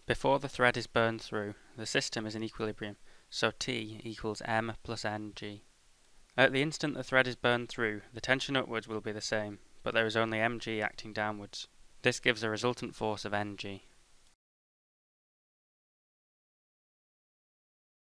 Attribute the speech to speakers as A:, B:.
A: Before the thread is burned through, the system is in equilibrium, so T equals m plus Ng. At the instant the thread is burned through, the tension upwards will be the same, but there is only Mg acting downwards. This gives a resultant force of Ng.